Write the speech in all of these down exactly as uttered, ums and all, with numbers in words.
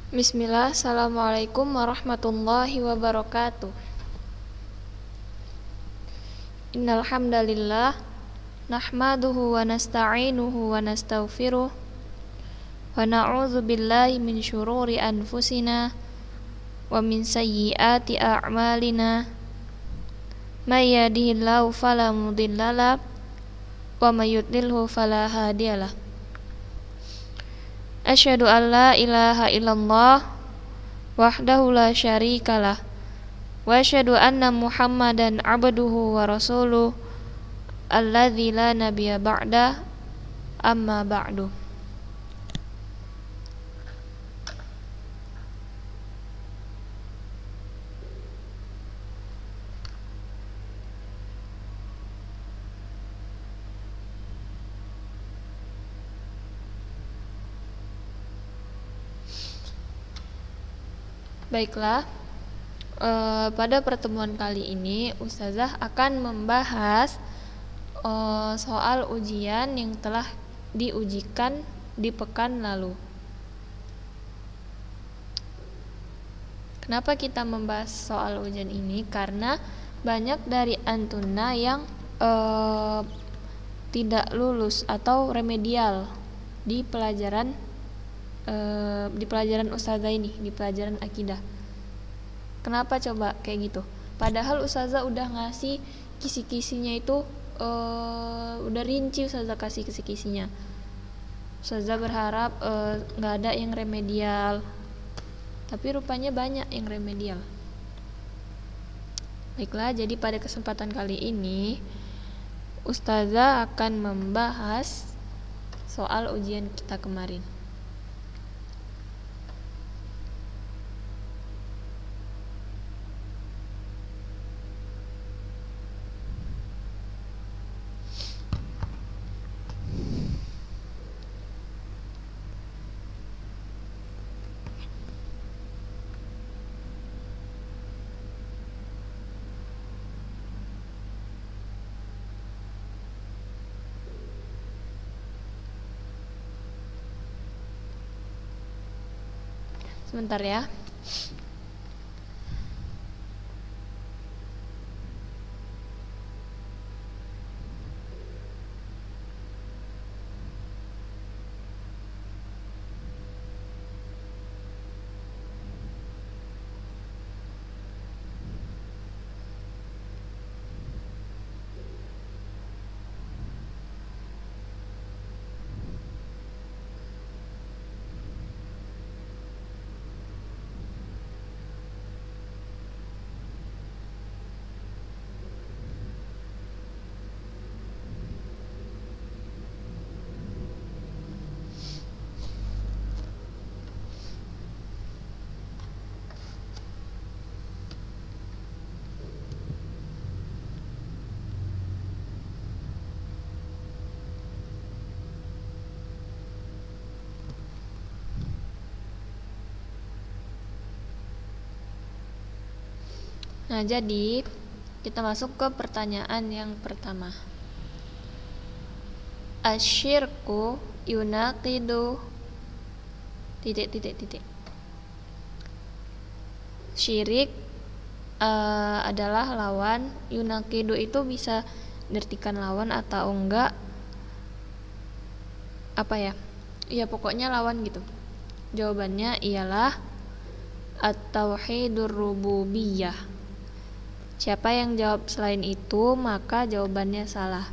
Bismillah, Assalamualaikum warahmatullahi wabarakatuh. Innal hamdalillah nahmaduhu wa nasta'inuhu wa nastaghfiruh wa na'udzu billahi min syururi anfusina wa min sayyiati a'malina. May yahdihillahu fala mudhillalah wa may yudlilhu fala hadiyalah. Asyhadu an la ilaha illallah wahdahu la syarikalah wa asyhadu anna Muhammadan abduhu wa rasuluh alladzi la nabiyya ba'da, amma ba'du. Baiklah, e, pada pertemuan kali ini Ustazah akan membahas e, soal ujian yang telah diujikan di pekan lalu. Kenapa kita membahas soal ujian ini? Karena banyak dari antuna yang e, tidak lulus atau remedial di pelajaran Uh, di pelajaran Ustazah ini, di pelajaran akidah. Kenapa coba kayak gitu? Padahal Ustazah udah ngasih kisi-kisinya itu uh, udah rinci Ustazah kasih kisi-kisinya. Ustazah berharap nggak uh, ada yang remedial, tapi rupanya banyak yang remedial. Baiklah, jadi pada kesempatan kali ini Ustazah akan membahas soal ujian kita kemarin. Sebentar ya. Nah, jadi kita masuk ke pertanyaan yang pertama. Asyirku yunaqidu titik titik titik. Syirik uh, adalah lawan. Yunaqidu itu bisa diartikan lawan atau enggak. Apa ya? Ya pokoknya lawan gitu. Jawabannya ialah at-tauhidur rububiyah. Siapa yang jawab selain itu, maka jawabannya salah.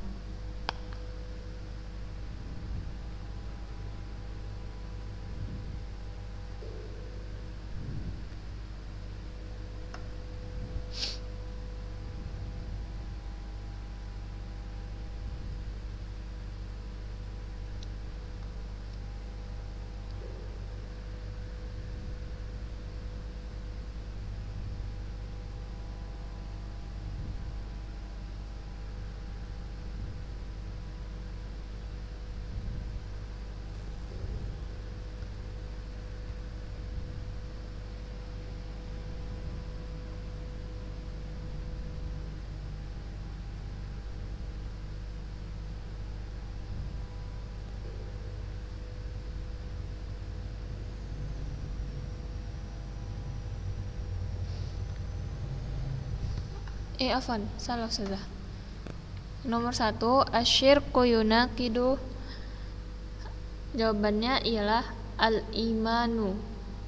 Eh afan, salah saja. Nomor satu, asyirku yunakidu. Jawabannya ialah al-imanu.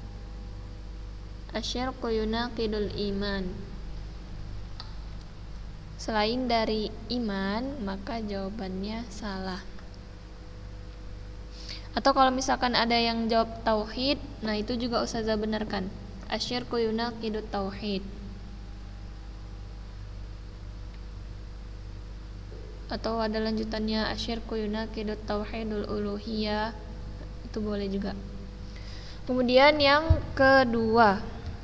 Asyirku yunakidul iman. Selain dari iman, maka jawabannya salah. Atau kalau misalkan ada yang jawab tauhid, nah itu juga ustazah benarkan. Asyirku yunakidut tauhid. Atau ada lanjutannya asyirku yunakidut tauhidul uluhiyah, itu boleh juga. Kemudian yang kedua,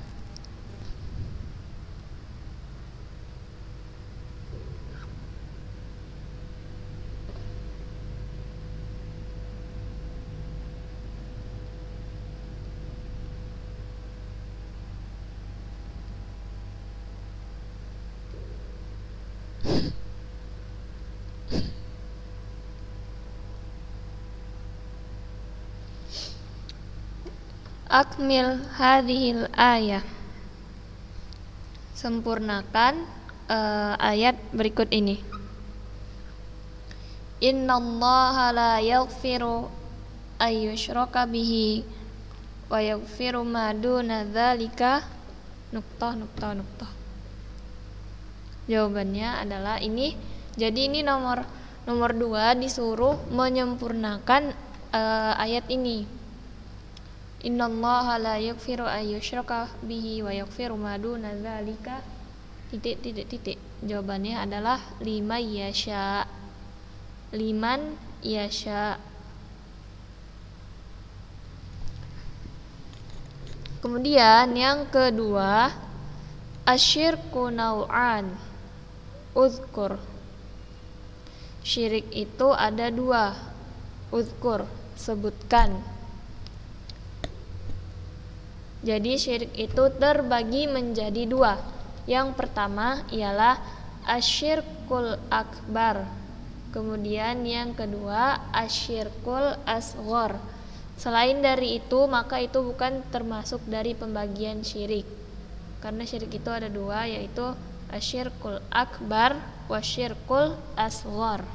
akmil hadhil ayah. Sempurnakan uh, ayat berikut ini. Innallaha la yaghfiru ayyushraka bihi wa yaghfiru ma duna dzalika nuktah nuktah nuktah. Jawabannya adalah ini. Jadi ini nomor nomor dua disuruh menyempurnakan uh, ayat ini. Innallaha la yaghfiru ayyushraka bihi wa yaghfiru ma duna dzalika titik titik titik. Jawabannya adalah lima yasha. Liman yasha. Kemudian yang kedua, asyirku nau'an. Uzkur. Syirik itu ada dua. Uzkur, sebutkan. Jadi syirik itu terbagi menjadi dua. Yang pertama ialah asyirkul akbar. Kemudian yang kedua asyirkul asghar. Selain dari itu maka itu bukan termasuk dari pembagian syirik. Karena syirik itu ada dua, yaitu asyirkul akbar wa syirkul asghar.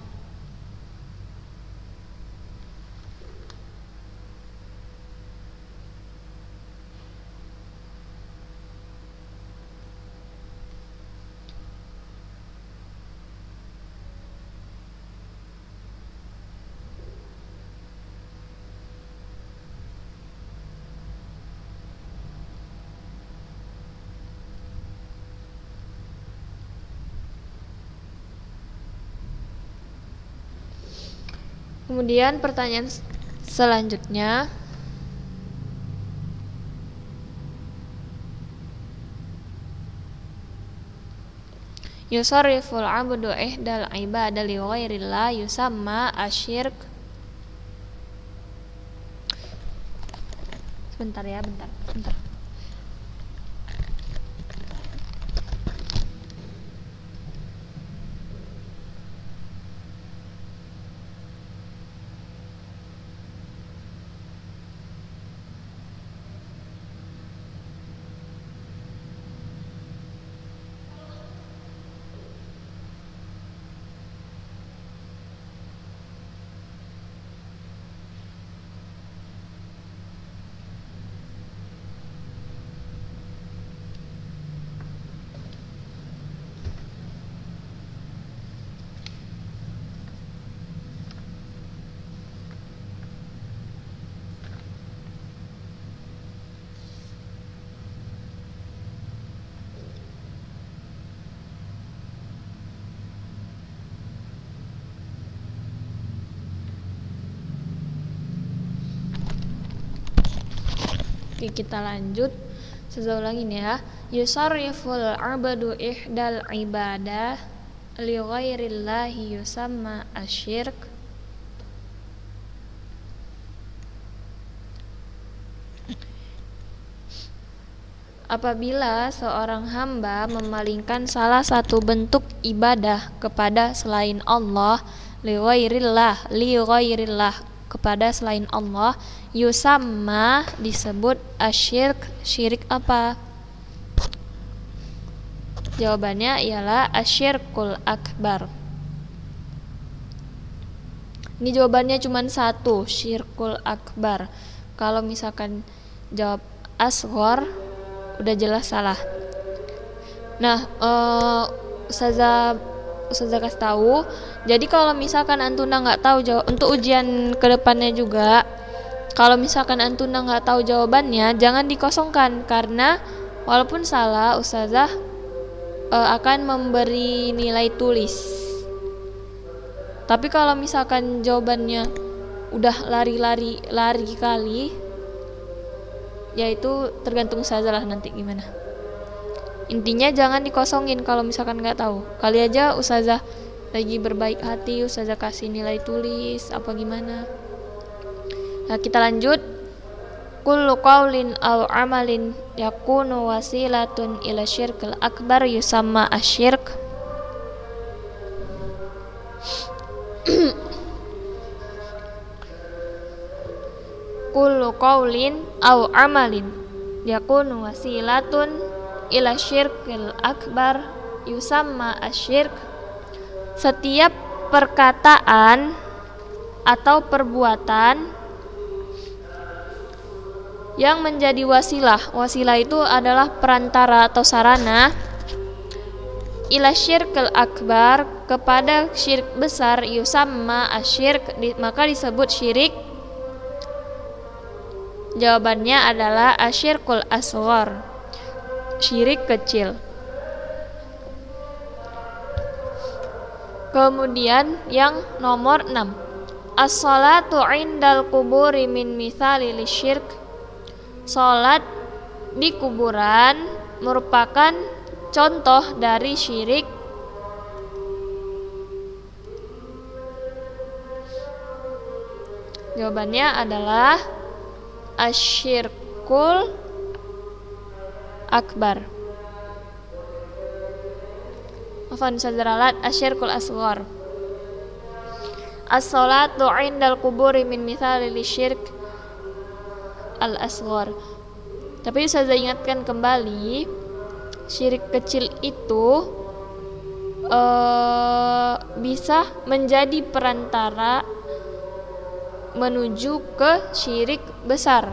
Kemudian pertanyaan selanjutnya, yusarriful abdu ihdal ibadah li ghairillah yusamma asyirk. Sebentar ya, bentar, bentar. Oke, kita lanjut. Saya ulangi nih ya. Yusarriful abdu ihdal ibadah li ghairillahi yusamma asyirk. Apabila seorang hamba memalingkan salah satu bentuk ibadah kepada selain Allah, li ghairillah, li ghairillah, kepada selain Allah, yusamma disebut asyirk. Syirik apa? Jawabannya ialah asyirkul akbar. Ini jawabannya cuma satu, syirkul akbar. Kalau misalkan jawab asghar, udah jelas salah. Nah, uh, Ustazah Ustazah kasih tahu. Jadi kalau misalkan Antuna nggak tahu jawab untuk ujian kedepannya juga, kalau misalkan Antuna nggak tahu jawabannya, jangan dikosongkan karena walaupun salah, Ustazah uh, akan memberi nilai tulis. Tapi kalau misalkan jawabannya udah lari-lari lari kali, ya itu tergantung Ustazah lah nanti gimana. Intinya jangan dikosongin kalau misalkan nggak tahu. Kali aja Ustazah lagi berbaik hati, Ustazah kasih nilai tulis apa gimana. Nah, kita lanjut. Kullu qaulin aw amalin yakunu wasilatun ila syirkil akbar yusamma asyirk. Kullu qaulin aw amalin yakunu wasilatun ila syirkil akbar yusamma asyirk. Setiap perkataan atau perbuatan yang menjadi wasilah. Wasilah itu adalah perantara atau sarana ila syirkil akbar, kepada syirik besar, yusamma asyirk, maka disebut syirik. Jawabannya adalah asyirkul asghar, syirik kecil. Kemudian yang nomor enam, as-salatu indal kuburi min mithali lisyirk. Salat di kuburan merupakan contoh dari syirik. Jawabannya adalah asyirkul akbar. Afan sadaralat asyirkul asghar. As-salatu indal kuburi min mithali lisyirk al-asghar. Tapi saya ingatkan kembali, syirik kecil itu uh, bisa menjadi perantara menuju ke syirik besar.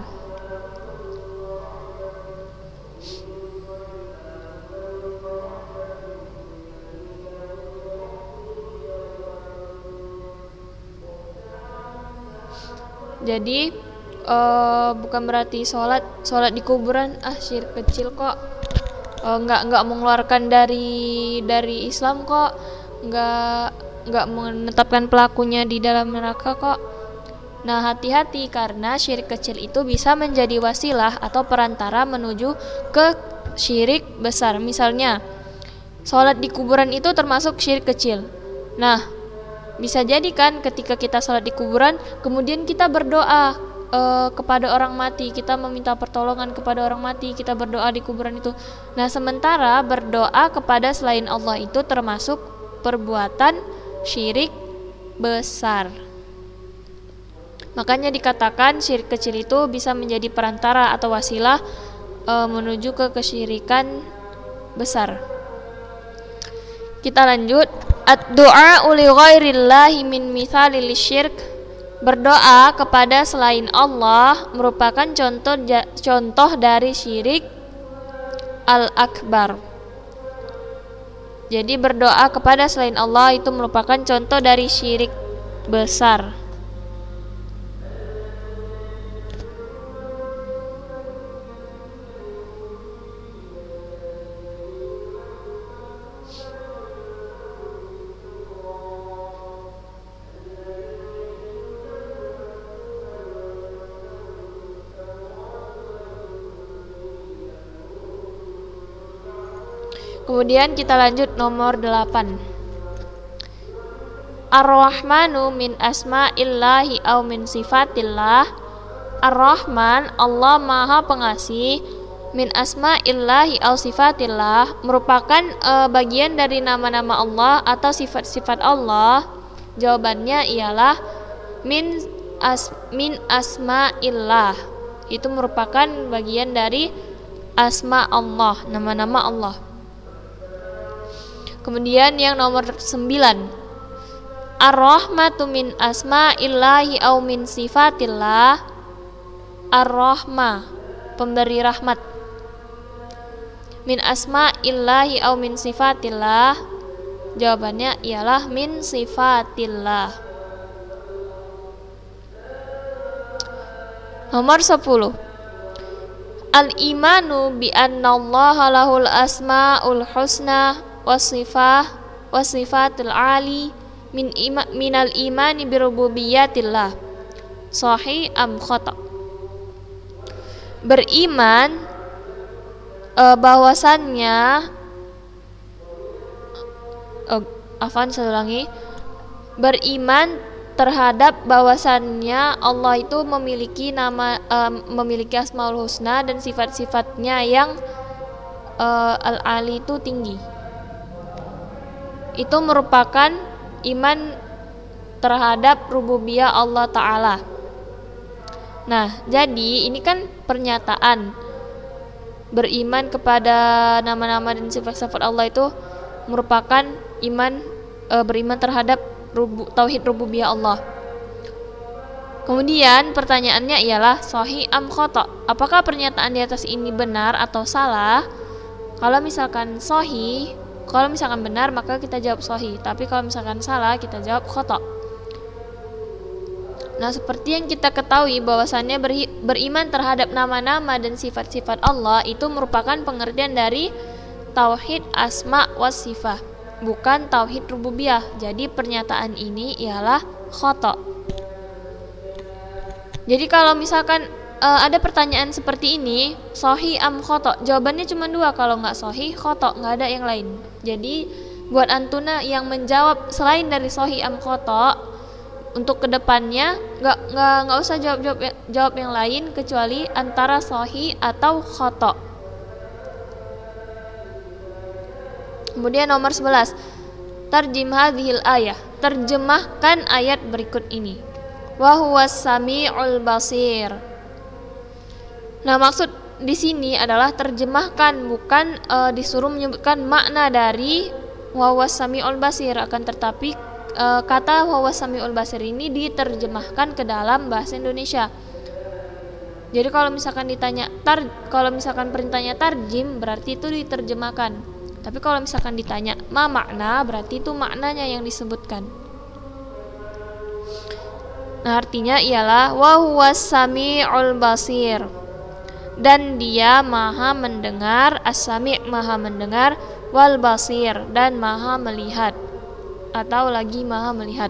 Jadi uh, bukan berarti sholat sholat di kuburan ah syirik kecil kok, uh, nggak nggak mengeluarkan dari dari Islam kok, nggak nggak menetapkan pelakunya di dalam neraka kok. Nah, hati-hati karena syirik kecil itu bisa menjadi wasilah atau perantara menuju ke syirik besar. Misalnya sholat di kuburan itu termasuk syirik kecil. Nah, bisa jadi kan ketika kita sholat di kuburan, kemudian kita berdoa e, kepada orang mati, kita meminta pertolongan kepada orang mati, kita berdoa di kuburan itu. Nah, sementara berdoa kepada selain Allah itu termasuk perbuatan syirik besar. Makanya dikatakan syirik kecil itu bisa menjadi perantara atau wasilah e, menuju ke kesyirikan besar. Kita lanjut. Ad-du'a li ghairillahi min mithali lisyirk. Berdoa kepada selain Allah merupakan contoh contoh dari syirik al-akbar. Jadi berdoa kepada selain Allah itu merupakan contoh dari syirik besar. Kemudian kita lanjut nomor delapan. Ar-Rahmanu min asma'illahi aw min sifatillah. Ar-Rahman, Allah Maha Pengasih, min asma'illahi aw sifatillah, merupakan e, bagian dari nama-nama Allah atau sifat-sifat Allah. Jawabannya ialah min as min asma'illah. Itu merupakan bagian dari asma Allah, nama-nama Allah. Kemudian yang nomor sembilan, ar-rahmatu min asma'illahi au min sifatillah. Ar-rahmah, pemberi rahmat, min asma'illahi au min sifatillah. Jawabannya ialah min sifatillah. Nomor sepuluh, al-imanu bi annallaha lahul asma'ul husna wasifah wasifatul ali min ima, minal imani bi rububiyyatillah. Sahih am khata? Beriman e, bahwasannya oh, afan saya ulangi. Beriman terhadap bahwasannya Allah itu memiliki nama e, memiliki asmaul husna dan sifat-sifatnya yang e, al-ali itu tinggi. Itu merupakan iman terhadap rububiyah Allah Ta'ala. Nah, jadi ini kan pernyataan beriman kepada nama-nama dan sifat-sifat Allah itu merupakan iman e, beriman terhadap rubu, tauhid rububiyah Allah. Kemudian pertanyaannya ialah sahih am khata? Apakah pernyataan di atas ini benar atau salah? Kalau misalkan sahih, kalau misalkan benar maka kita jawab sahih, tapi kalau misalkan salah kita jawab khata. Nah, seperti yang kita ketahui bahwasannya beri, beriman terhadap nama-nama dan sifat-sifat Allah itu merupakan pengertian dari tauhid asma wa sifat, bukan tauhid rububiyah. Jadi pernyataan ini ialah khata. Jadi kalau misalkan e, ada pertanyaan seperti ini, sahih am khata, jawabannya cuma dua. Kalau nggak sahih, khata, nggak ada yang lain. Jadi buat antuna yang menjawab selain dari sahih am khata, untuk kedepannya nggak nggak nggak usah jawab jawab jawab yang lain kecuali antara sahih atau khata. Kemudian nomor sebelas, tarjim hadhil ayah, terjemahkan ayat berikut ini. Wa huwas samiul basir. Nah, maksud di sini adalah terjemahkan, bukan e, disuruh menyebutkan makna dari wa huwas samiul basir, akan tetapi e, kata wa huwas samiul basir ini diterjemahkan ke dalam bahasa Indonesia. Jadi kalau misalkan ditanya tar kalau misalkan perintahnya tarjim, berarti itu diterjemahkan. Tapi kalau misalkan ditanya ma makna, berarti itu maknanya yang disebutkan. Nah, artinya ialah wa huwas samiul basir, dan dia maha mendengar, as-sami' maha mendengar, wal basir dan maha melihat, atau lagi maha melihat.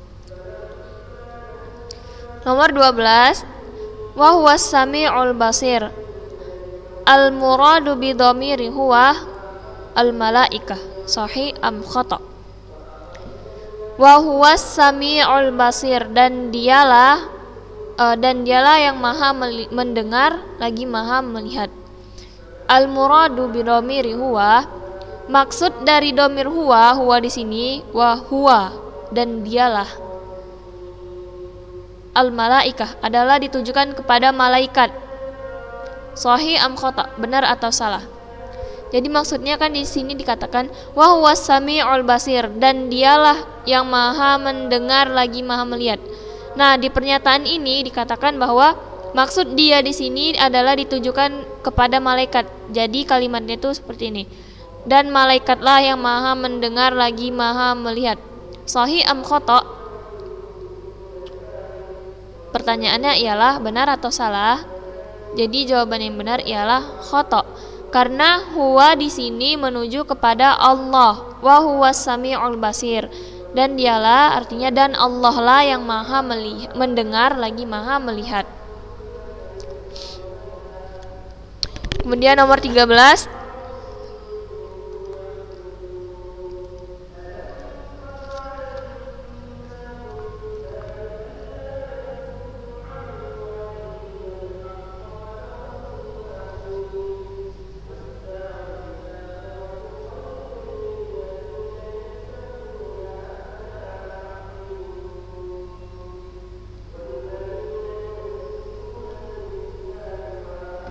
Nomor dua belas, wa huwas sami'ul basir, al muradu bi dhamiri huwa al malaikah. Sahih am khata? Wa huwas sami'ul basir, dan dialah uh, dan dialah yang maha mendengar lagi maha melihat. Al muradu bi dhamiri huwa, maksud dari dhamir huwa, huwa di sini wa huwa, dan dialah. Al malaikah adalah ditujukan kepada malaikat. Sahih am khata? Benar atau salah? Jadi maksudnya kan di sini dikatakan wa huwas sami'ul basir, dan dialah yang maha mendengar lagi maha melihat. Nah, di pernyataan ini dikatakan bahwa maksud dia di sini adalah ditujukan kepada malaikat. Jadi kalimatnya itu seperti ini. Dan malaikatlah yang maha mendengar lagi maha melihat. Sahih am khata? Pertanyaannya ialah benar atau salah? Jadi jawaban yang benar ialah khata. Karena huwa di sini menuju kepada Allah, wa huwas sami'ul basir, dan dialah artinya dan Allah lah yang maha melihat, mendengar lagi maha melihat. Kemudian nomor tiga belas,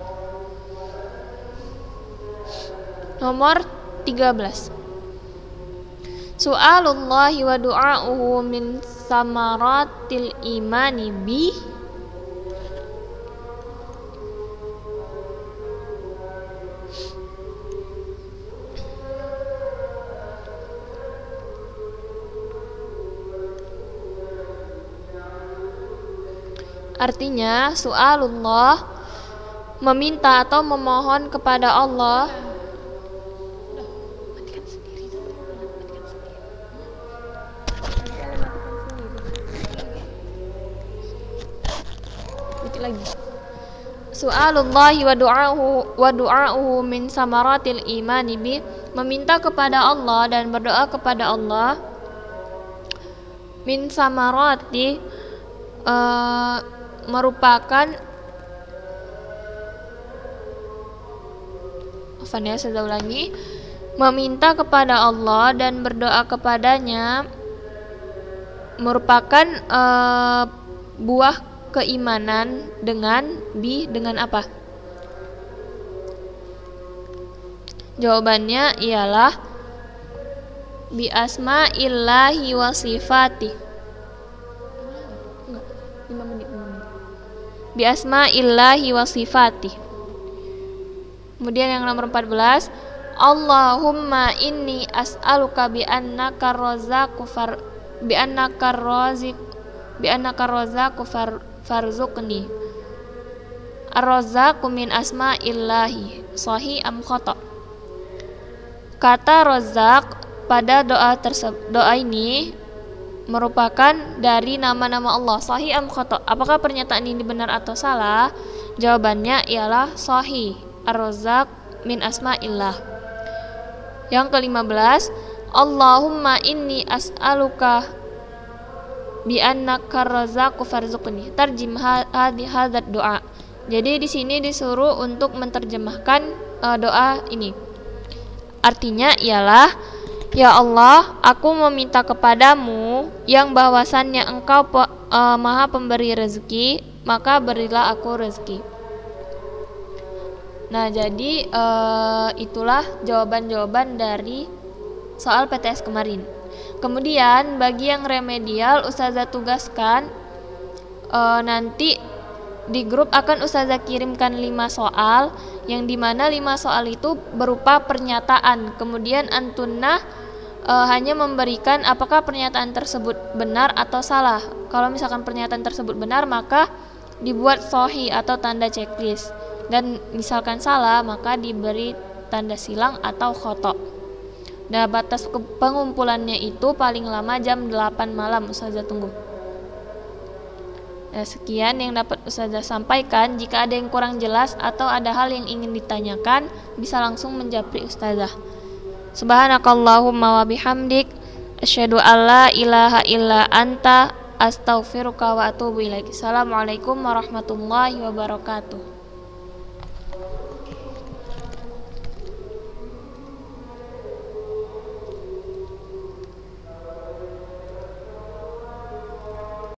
nomor tiga belas. Su'alullahi wa du'a'uhu min samaratil imani bi. Artinya su'alullah, meminta atau memohon kepada Allah. Lagi. Su'alullahi wa du'a'uhu wa du'a'uhu min samaratil imani bi, meminta kepada Allah dan berdoa kepada Allah. Min samarati uh, merupakan Afan ya, saya ulangi. Meminta kepada Allah dan berdoa kepadanya merupakan uh, buah keimanan dengan bi dengan apa? Jawabannya ialah bi asma'illahi wa sifati. lima menit, lima menit. Bi asma'illahi wa sifati. Kemudian yang nomor empat belas, Allahumma inni as'aluka bi annaka razzaqu far bi annaka raziq bi annaka razzaqu far farzuqni. Ar-Razzaqu min asma'illahi, sahih am khata? Kata Razzaq pada doa tersebut, doa ini merupakan dari nama-nama Allah, sahih am khata? Apakah pernyataan ini benar atau salah? Jawabannya ialah sahih. Ar-Razzaq min asma'illah. Yang kelima belas, Allahumma inni as'aluka bi annaka razzaqu farzuqni. Tarjim hadhi hadzal doa. Jadi di sini disuruh untuk menerjemahkan uh, doa ini. Artinya ialah, ya Allah, aku meminta kepadamu yang bahwasannya Engkau pe, uh, Maha Pemberi rezeki, maka berilah aku rezeki. Nah, jadi uh, itulah jawaban-jawaban dari soal P T S kemarin. Kemudian bagi yang remedial, Ustazah tugaskan e, nanti di grup akan Ustazah kirimkan lima soal, yang dimana lima soal itu berupa pernyataan. Kemudian antunah e, hanya memberikan apakah pernyataan tersebut benar atau salah. Kalau misalkan pernyataan tersebut benar, maka dibuat sahih atau tanda checklist, dan misalkan salah maka diberi tanda silang atau khoto. Nah, batas pengumpulannya itu paling lama jam delapan malam. Ustazah tunggu. Nah, sekian yang dapat Ustazah sampaikan. Jika ada yang kurang jelas atau ada hal yang ingin ditanyakan, bisa langsung menjapri Ustazah. Subhanakallahumma wa bihamdik, asyhadu alla ilaha illa anta, astaghfiruka wa atubu ilaik. Assalamualaikum warahmatullahi wabarakatuh.